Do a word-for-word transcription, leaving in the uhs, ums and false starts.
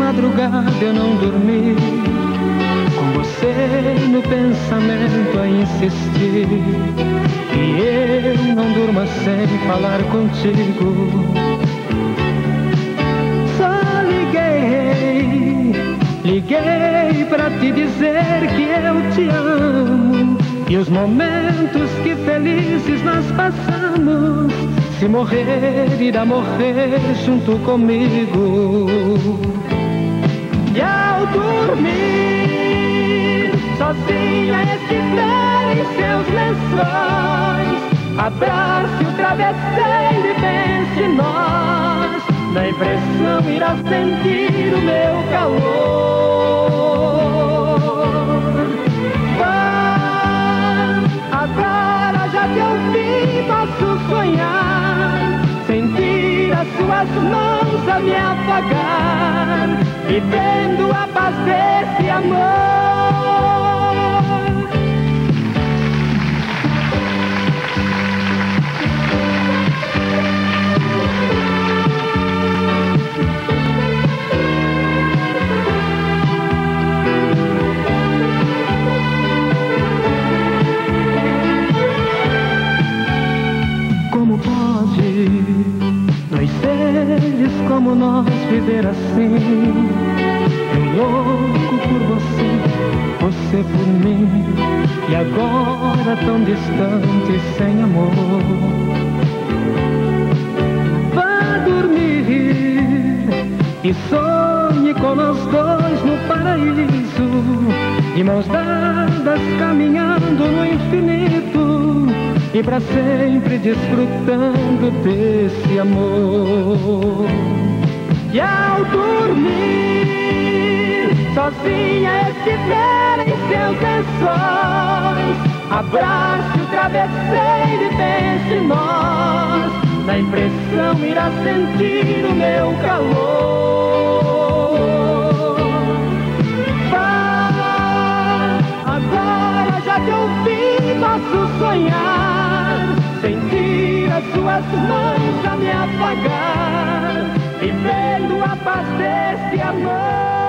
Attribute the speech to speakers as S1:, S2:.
S1: madrugada eu não dormi, com você no pensamento a insistir. E eu não durmo sem falar contigo. Só liguei, liguei pra te dizer que eu te amo. E os momentos que felizes nós passamos, se morrer, irá morrer junto comigo. E ao dormir, sozinha estiver em seus lençóis, abrace o travesseiro e pense em nós. Na impressão irá sentir o meu calor. Ah, agora já te ouvi, posso sonhar, sentir as suas mãos a me afagar, vivendo a paz desse amor. Dois seres como nós viver assim, eu louco por você, você por mim, e agora tão distante, sem amor. Vá dormir e sonhe com nós dois no paraíso, de mãos dadas caminhando no infinito, e pra sempre desfrutando desse amor. E ao dormir, sozinha estiver em seus lençóis, abrace o travesseiro e pense em nós. Na impressão irá sentir o meu calor. Vá, agora já te ouvi, posso sonhar, sentir as suas mãos a me afagar, vivendo a paz desse amor.